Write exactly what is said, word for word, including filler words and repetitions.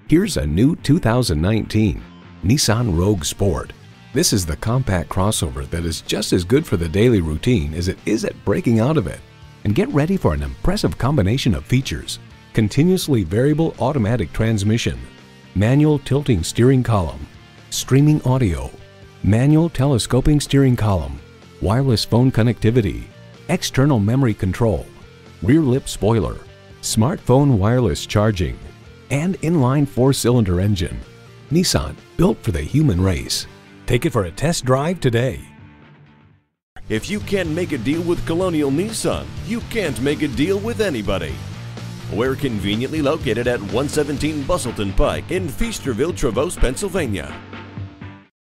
Here's a new two thousand nineteen Nissan Rogue Sport. This is the compact crossover that is just as good for the daily routine as it is at breaking out of it. And get ready for an impressive combination of features: continuously variable automatic transmission, manual tilting steering column, streaming audio, manual telescoping steering column, wireless phone connectivity, external memory control, rear lip spoiler, smartphone wireless charging, and inline four-cylinder engine. Nissan, built for the human race. Take it for a test drive today. If you can't make a deal with Colonial Nissan, you can't make a deal with anybody. We're conveniently located at one seventeen Bustleton Pike in Feasterville, Traverse, Pennsylvania.